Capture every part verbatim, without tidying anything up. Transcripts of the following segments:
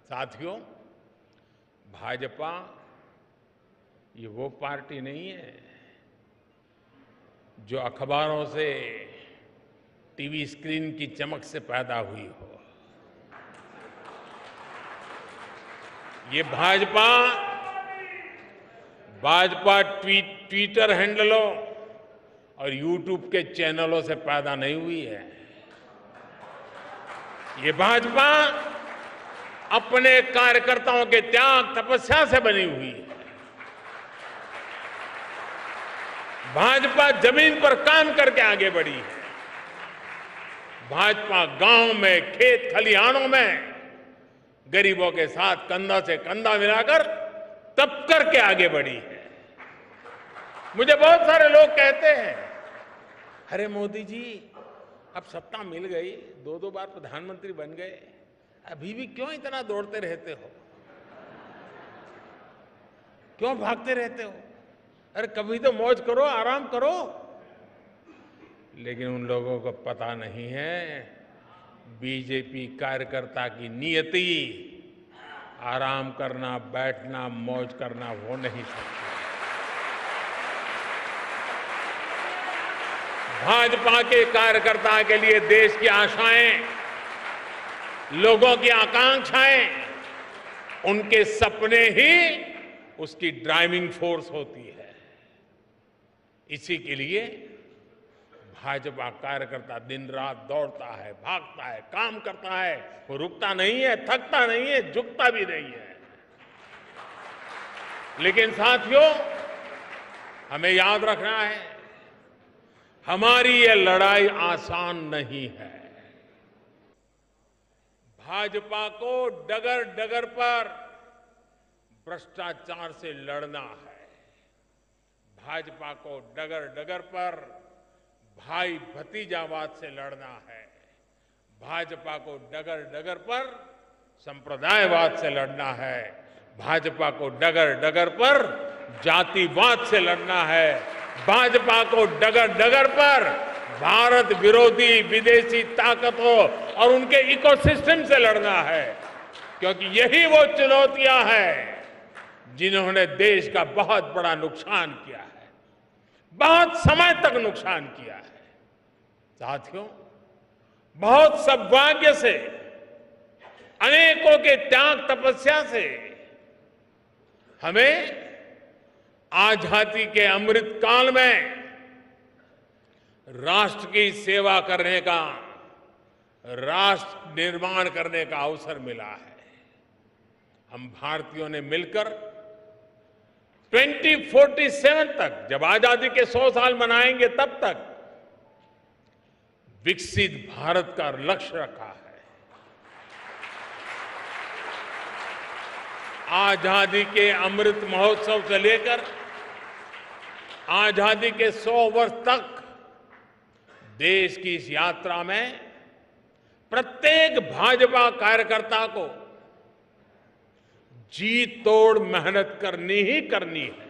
साथियों, भाजपा ये वो पार्टी नहीं है जो अखबारों से, टीवी स्क्रीन की चमक से पैदा हुई हो। ये भाजपा भाजपा ट्वीट ट्विटर हैंडलों और यूट्यूब के चैनलों से पैदा नहीं हुई है। ये भाजपा अपने कार्यकर्ताओं के त्याग तपस्या से बनी हुई है। भाजपा जमीन पर काम करके आगे बढ़ी है। भाजपा गांव में, खेत खलिहानों में गरीबों के साथ कंधा से कंधा मिलाकर तप करके आगे बढ़ी है। मुझे बहुत सारे लोग कहते हैं, अरे मोदी जी अब सत्ता मिल गई, दो दो बार प्रधानमंत्री बन गए, अभी भी क्यों इतना दौड़ते रहते हो, क्यों भागते रहते हो? अरे कभी तो मौज करो, आराम करो। लेकिन उन लोगों को पता नहीं है, बीजेपी कार्यकर्ता की नियति आराम करना, बैठना, मौज करना हो नहीं सकती। भाजपा के कार्यकर्ता के लिए देश की आशाएं, लोगों की आकांक्षाएं, उनके सपने ही उसकी ड्राइविंग फोर्स होती है। इसी के लिए भाजपा कार्यकर्ता दिन रात दौड़ता है, भागता है, काम करता है। वो रुकता नहीं है, थकता नहीं है, झुकता भी नहीं है। लेकिन साथियों, हमें याद रखना है, हमारी ये लड़ाई आसान नहीं है। भाजपा को डगर डगर पर भ्रष्टाचार से लड़ना है। भाजपा को डगर डगर पर भाई भतीजावाद से लड़ना है। भाजपा को डगर डगर पर संप्रदायवाद से लड़ना है। भाजपा को डगर डगर पर जातिवाद से लड़ना है। भाजपा को डगर डगर पर भारत विरोधी विदेशी ताकतों और उनके इकोसिस्टम से लड़ना है, क्योंकि यही वो चुनौतियां हैं जिन्होंने देश का बहुत बड़ा नुकसान किया है, बहुत समय तक नुकसान किया है। साथियों, बहुत सौभाग्य से, अनेकों के त्याग तपस्या से हमें आजादी के अमृत काल में राष्ट्र की सेवा करने का, राष्ट्र निर्माण करने का अवसर मिला है। हम भारतीयों ने मिलकर दो हज़ार सैंतालीस तक, जब आजादी के सौ साल मनाएंगे, तब तक विकसित भारत का लक्ष्य रखा है। आजादी के अमृत महोत्सव से लेकर आजादी के सौ वर्ष तक देश की इस यात्रा में प्रत्येक भाजपा कार्यकर्ता को जी तोड़ मेहनत करनी ही करनी है।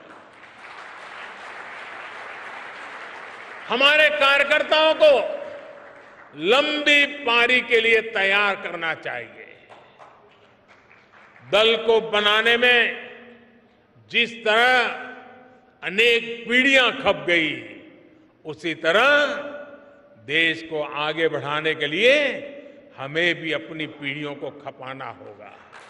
हमारे कार्यकर्ताओं को लंबी पारी के लिए तैयार करना चाहिए। दल को बनाने में जिस तरह अनेक पीढ़ियां खप गई, उसी तरह देश को आगे बढ़ाने के लिए हमें भी अपनी पीढ़ियों को खपाना होगा।